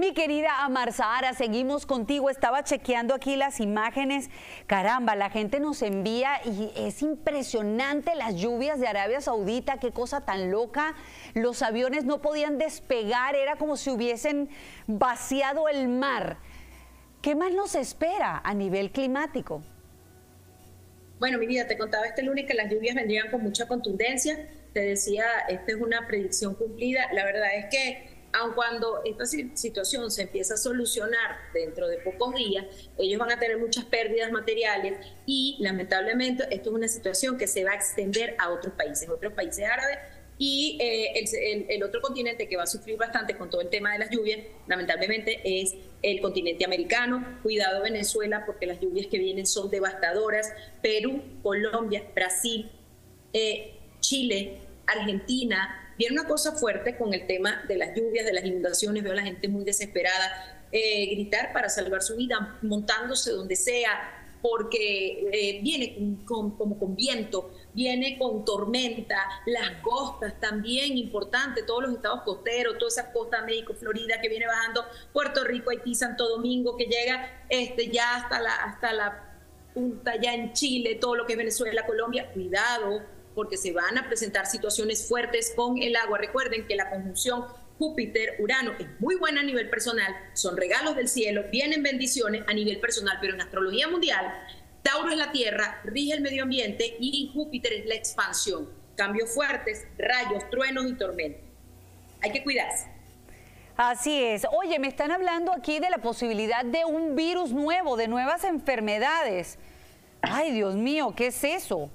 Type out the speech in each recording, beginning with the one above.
Mi querida Amar Zahara, seguimos contigo. Estaba chequeando aquí las imágenes. Caramba, la gente nos envía y es impresionante las lluvias de Arabia Saudita. Qué cosa tan loca. Los aviones no podían despegar, era como si hubiesen vaciado el mar. ¿Qué más nos espera a nivel climático? Bueno, mi vida, te contaba este lunes que las lluvias vendrían con mucha contundencia. Te decía, esta es una predicción cumplida. La verdad es que aun cuando esta situación se empieza a solucionar dentro de pocos días, ellos van a tener muchas pérdidas materiales y lamentablemente esto es una situación que se va a extender a otros países árabes. Y el otro continente que va a sufrir bastante con todo el tema de las lluvias, lamentablemente, es el continente americano. Cuidado Venezuela, porque las lluvias que vienen son devastadoras. Perú, Colombia, Brasil, Chile, Argentina. Viene una cosa fuerte con el tema de las lluvias, de las inundaciones. Veo a la gente muy desesperada, gritar para salvar su vida, montándose donde sea, porque viene como con viento, viene con tormenta, las costas también, importante, todos los estados costeros, toda esa costa México, Florida, que viene bajando, Puerto Rico, Haití, Santo Domingo, que llega ya hasta la punta ya en Chile, todo lo que es Venezuela, Colombia. Cuidado, porque se van a presentar situaciones fuertes con el agua. Recuerden que la conjunción Júpiter-Urano es muy buena a nivel personal, son regalos del cielo, vienen bendiciones a nivel personal, pero en astrología mundial, Tauro es la tierra, rige el medio ambiente y Júpiter es la expansión. Cambios fuertes, rayos, truenos y tormentas. Hay que cuidarse. Así es. Oye, me están hablando aquí de la posibilidad de un virus nuevo, de nuevas enfermedades. Ay, Dios mío, ¿qué es eso?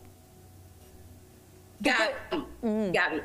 Gaby,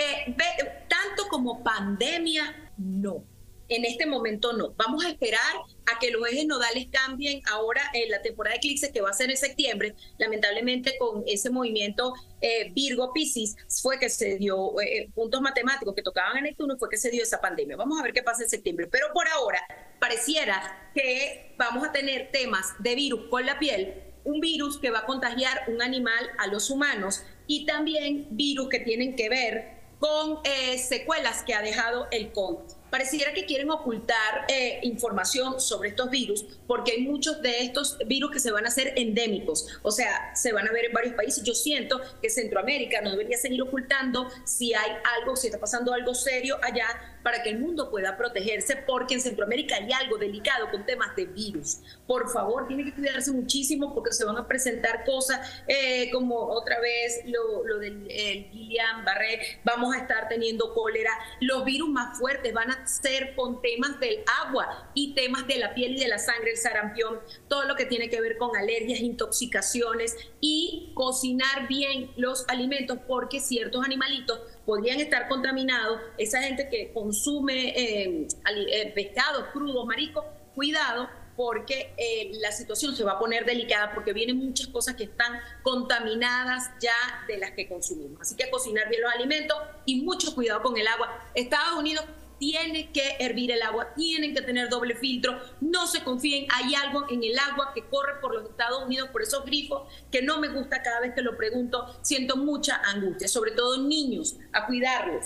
tanto como pandemia, no. En este momento no. Vamos a esperar a que los ejes nodales cambien ahora en la temporada de eclipses que va a ser en septiembre. Lamentablemente con ese movimiento Virgo-Piscis fue que se dio puntos matemáticos que tocaban a Neptuno, fue que se dio esa pandemia. Vamos a ver qué pasa en septiembre. Pero por ahora pareciera que vamos a tener temas de virus con la piel, un virus que va a contagiar un animal a los humanos y también virus que tienen que ver con secuelas que ha dejado el COVID. Pareciera que quieren ocultar información sobre estos virus porque hay muchos de estos virus que se van a hacer endémicos, o sea, se van a ver en varios países. Yo siento que Centroamérica no debería seguir ocultando si hay algo, si está pasando algo serio allá, para que el mundo pueda protegerse, porque en Centroamérica hay algo delicado con temas de virus. Por favor, tiene que cuidarse muchísimo porque se van a presentar cosas como otra vez lo del Guillain-Barré, vamos a estar teniendo cólera. Los virus más fuertes van a ser con temas del agua y temas de la piel y de la sangre, el sarampión, todo lo que tiene que ver con alergias, intoxicaciones y cocinar bien los alimentos, porque ciertos animalitos podrían estar contaminados. Esa gente que consume pescados crudos, mariscos, cuidado, porque la situación se va a poner delicada, porque vienen muchas cosas que están contaminadas ya de las que consumimos. Así que cocinar bien los alimentos y mucho cuidado con el agua. Estados Unidos tiene que hervir el agua, tienen que tener doble filtro, no se confíen, hay algo en el agua que corre por los Estados Unidos, por esos grifos, que no me gusta. Cada vez que lo pregunto, siento mucha angustia, sobre todo niños, a cuidarlos.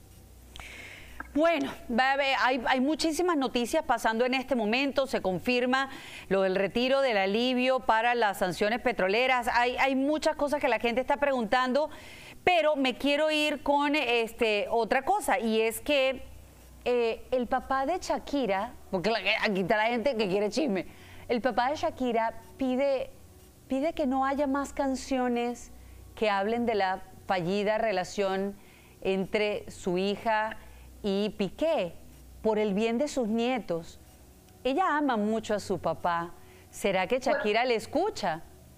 Bueno, hay muchísimas noticias pasando en este momento. Se confirma lo del retiro del alivio para las sanciones petroleras. Hay muchas cosas que la gente está preguntando, pero me quiero ir con otra cosa, y es que el papá de Shakira, porque aquí está la gente que quiere chisme, el papá de Shakira pide que no haya más canciones que hablen de la fallida relación entre su hija y Piqué, por el bien de sus nietos. Ella ama mucho a su papá. ¿Será que Shakira le escucha?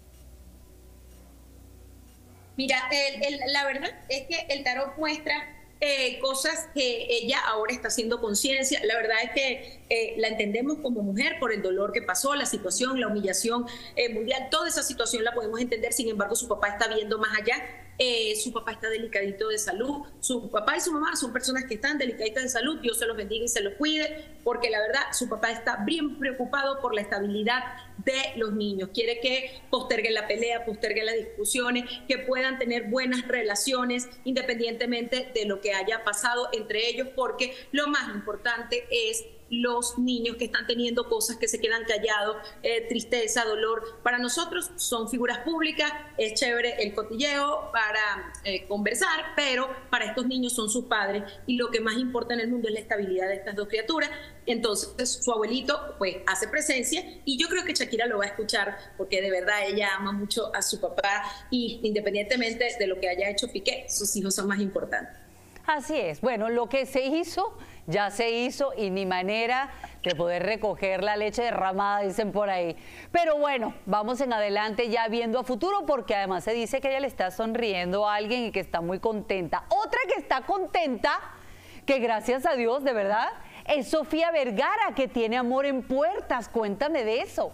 Mira, la verdad es que el tarot muestra cosas que ella ahora está haciendo conciencia. La verdad es que la entendemos como mujer por el dolor que pasó, la situación, la humillación mundial, toda esa situación la podemos entender. Sin embargo, su papá está viendo más allá. Su papá está delicadito de salud, su papá y su mamá son personas que están delicaditas de salud. Dios se los bendiga y se los cuide, porque la verdad su papá está bien preocupado por la estabilidad de los niños. Quiere que posterguen la pelea, posterguen las discusiones, que puedan tener buenas relaciones independientemente de lo que haya pasado entre ellos, porque lo más importante es los niños que están teniendo cosas que se quedan callados, tristeza, dolor. Para nosotros son figuras públicas, es chévere el cotilleo para conversar, pero para estos niños son sus padres y lo que más importa en el mundo es la estabilidad de estas dos criaturas. Entonces su abuelito pues hace presencia y yo creo que Shakira lo va a escuchar porque de verdad ella ama mucho a su papá y independientemente de lo que haya hecho Piqué, sus hijos son más importantes. Así es. Bueno, lo que se hizo, ya se hizo y ni manera de poder recoger la leche derramada, dicen por ahí. Pero bueno, vamos en adelante ya viendo a futuro porque además se dice que ella le está sonriendo a alguien y que está muy contenta. Otra que está contenta, que gracias a Dios, de verdad, es Sofía Vergara, que tiene amor en puertas. Cuéntame de eso.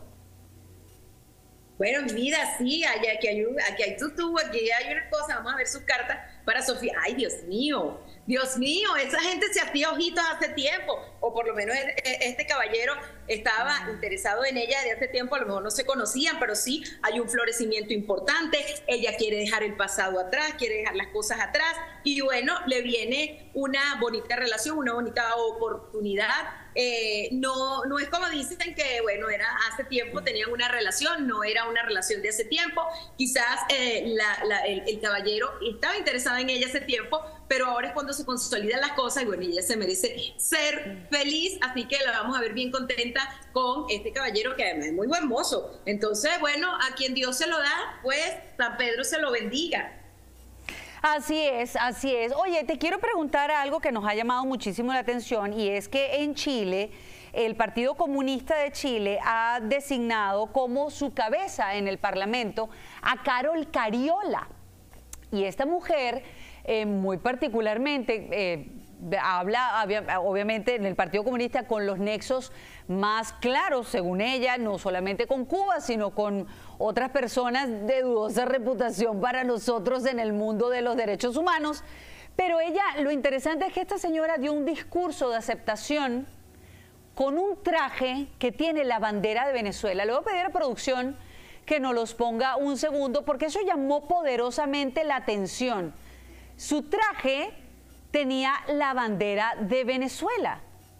Bueno, mira, sí, aquí hay una cosa, vamos a ver sus cartas para Sofía. Ay, Dios mío, esa gente se hacía ojitos hace tiempo, o por lo menos este caballero estaba interesado en ella de hace tiempo, a lo mejor no se conocían, pero sí hay un florecimiento importante, ella quiere dejar el pasado atrás, quiere dejar las cosas atrás, y bueno, le viene una bonita relación, una bonita oportunidad. No es como dicen que, bueno, era hace tiempo, tenían una relación, no era una relación de hace tiempo, quizás el caballero estaba interesado en ella hace tiempo, pero ahora es cuando se consolidan las cosas y bueno, ella se merece ser feliz, así que la vamos a ver bien contenta con este caballero que además es muy buen mozo. Entonces, bueno, a quien Dios se lo da, pues San Pedro se lo bendiga. Así es, así es. Oye, te quiero preguntar algo que nos ha llamado muchísimo la atención y es que en Chile el Partido Comunista de Chile ha designado como su cabeza en el Parlamento a Carol Cariola. Y esta mujer, muy particularmente, habla obviamente en el Partido Comunista con los nexos más claros, según ella, no solamente con Cuba, sino con otras personas de dudosa reputación para nosotros en el mundo de los derechos humanos. Pero ella, lo interesante es que esta señora dio un discurso de aceptación con un traje que tiene la bandera de Venezuela. Le voy a pedir a producción que nos los ponga un segundo porque eso llamó poderosamente la atención. Su traje tenía la bandera de Venezuela.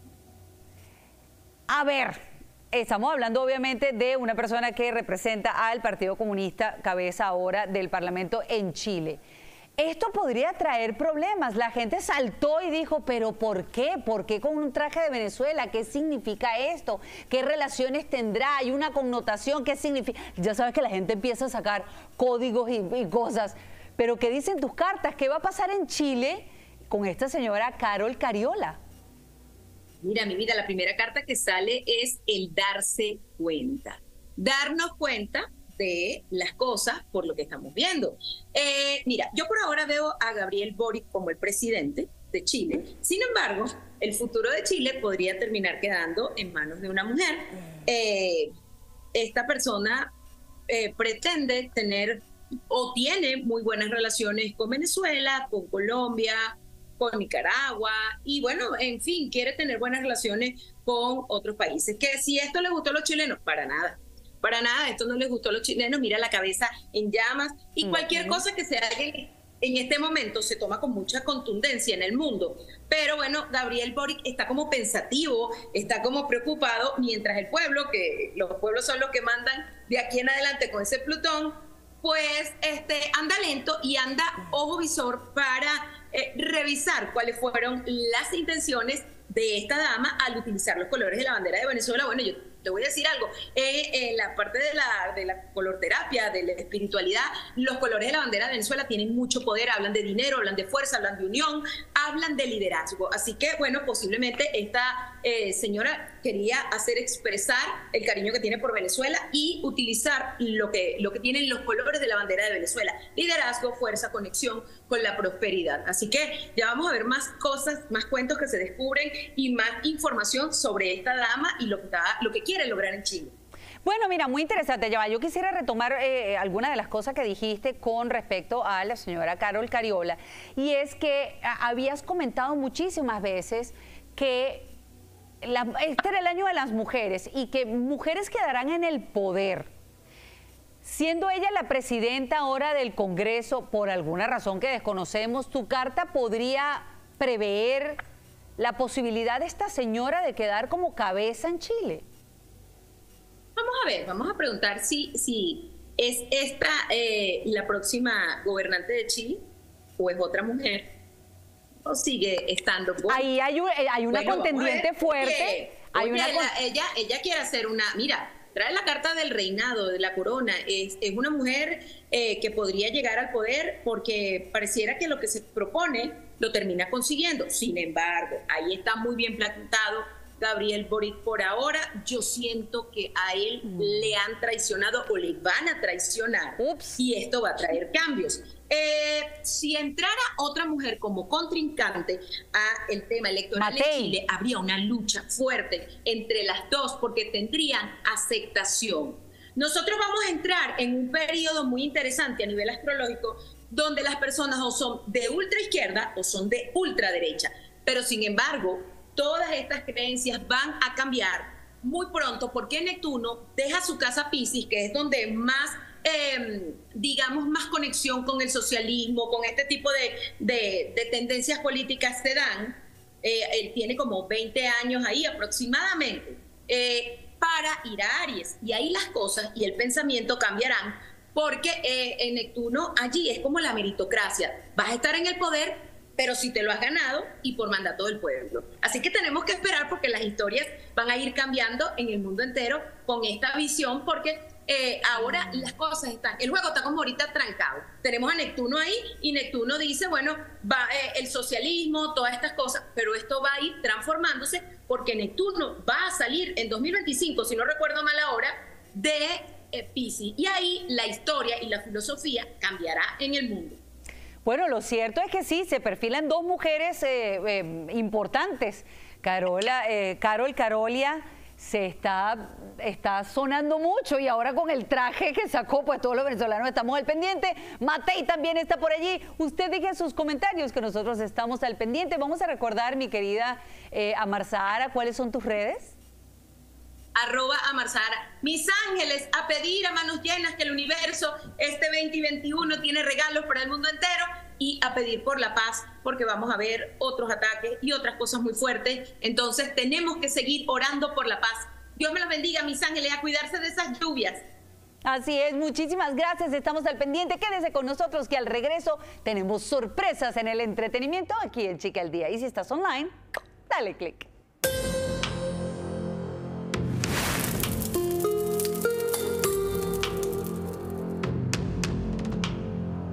A ver, estamos hablando obviamente de una persona que representa al Partido Comunista, cabeza ahora del Parlamento en Chile. Esto podría traer problemas. La gente saltó y dijo, ¿pero por qué? ¿Por qué con un traje de Venezuela? ¿Qué significa esto? ¿Qué relaciones tendrá? ¿Hay una connotación? ¿Qué significa? Ya sabes que la gente empieza a sacar códigos y cosas. Pero ¿qué dicen tus cartas? ¿Qué va a pasar en Chile con esta señora Carol Cariola? Mira, mi vida, la primera carta que sale es el darse cuenta. Darnos cuenta de las cosas por lo que estamos viendo. Mira, yo por ahora veo a Gabriel Boric como el presidente de Chile. Sin embargo, el futuro de Chile podría terminar quedando en manos de una mujer. Esta persona pretende tener o tiene muy buenas relaciones con Venezuela, con Colombia, con Nicaragua y bueno, en fin, quiere tener buenas relaciones con otros países. Que si esto le gustó a los chilenos, para nada, esto no les gustó a los chilenos, mira la cabeza en llamas y cualquier cosa que se haga en este momento se toma con mucha contundencia en el mundo. Pero bueno, Gabriel Boric está como pensativo, está como preocupado, mientras el pueblo, que los pueblos son los que mandan de aquí en adelante con ese Plutón, pues anda lento y anda ojo visor para revisar cuáles fueron las intenciones de esta dama al utilizar los colores de la bandera de Venezuela. Bueno, yo te voy a decir algo, en la parte de la colorterapia, de la espiritualidad, los colores de la bandera de Venezuela tienen mucho poder, hablan de dinero, hablan de fuerza, hablan de unión, hablan de liderazgo. Así que, bueno, posiblemente esta señora quería hacer expresar el cariño que tiene por Venezuela y utilizar lo que tienen los colores de la bandera de Venezuela: liderazgo, fuerza, conexión con la prosperidad. Así que ya vamos a ver más cosas, más cuentos que se descubren y más información sobre esta dama y lo que quiere lograr en Chile. Bueno, mira, muy interesante, Yaba. Yo quisiera retomar algunas de las cosas que dijiste con respecto a la señora Carol Cariola. Y es que habías comentado muchísimas veces que este era el año de las mujeres y que mujeres quedarán en el poder. Siendo ella la presidenta ahora del Congreso, por alguna razón que desconocemos, ¿tu carta podría prever la posibilidad de esta señora de quedar como cabeza en Chile? Vamos a ver, vamos a preguntar si es esta la próxima gobernante de Chile o es otra mujer o sigue estando. Ahí hay una contendiente fuerte. Ella quiere hacer mira, trae la carta del reinado, de la corona. Es una mujer que podría llegar al poder porque pareciera que lo que se propone lo termina consiguiendo. Sin embargo, ahí está muy bien plantado Gabriel Boric por ahora. Yo siento que a él le han traicionado o le van a traicionar. Ups. Y esto va a traer cambios. Si entrara otra mujer como contrincante a el tema electoral en Chile, habría una lucha fuerte entre las dos porque tendrían aceptación. Nosotros vamos a entrar en un periodo muy interesante a nivel astrológico donde las personas o son de ultraizquierda o son de ultraderecha. Pero sin embargo, todas estas creencias van a cambiar muy pronto porque Neptuno deja su casa Piscis, que es donde más digamos, más conexión con el socialismo, con este tipo de tendencias políticas se dan. Él tiene como 20 años ahí aproximadamente, para ir a Aries. Y ahí las cosas y el pensamiento cambiarán, porque en Neptuno allí es como la meritocracia. Vas a estar en el poder, pero si te lo has ganado y por mandato del pueblo. Así que tenemos que esperar porque las historias van a ir cambiando en el mundo entero con esta visión, porque ahora las cosas están, el juego está como ahorita trancado. Tenemos a Neptuno ahí y Neptuno dice, bueno, va el socialismo, todas estas cosas, pero esto va a ir transformándose porque Neptuno va a salir en 2025, si no recuerdo mal ahora, de Piscis. Y ahí la historia y la filosofía cambiará en el mundo. Bueno, lo cierto es que sí, se perfilan dos mujeres importantes. Carolia se está sonando mucho y ahora con el traje que sacó, pues todos los venezolanos estamos al pendiente. Matei también está por allí. Usted deje sus comentarios que nosotros estamos al pendiente. Vamos a recordar, mi querida Amar Zahara, ¿cuáles son tus redes? @Amar Zahara. Mis ángeles, a pedir a manos llenas que el universo este 2021 tiene regalos para el mundo entero y a pedir por la paz, porque vamos a ver otros ataques y otras cosas muy fuertes. Entonces tenemos que seguir orando por la paz. Dios me los bendiga, mis ángeles, a cuidarse de esas lluvias. Así es, muchísimas gracias, estamos al pendiente. Quédese con nosotros que al regreso tenemos sorpresas en el entretenimiento aquí en Chica al Día. Y si estás online, dale click.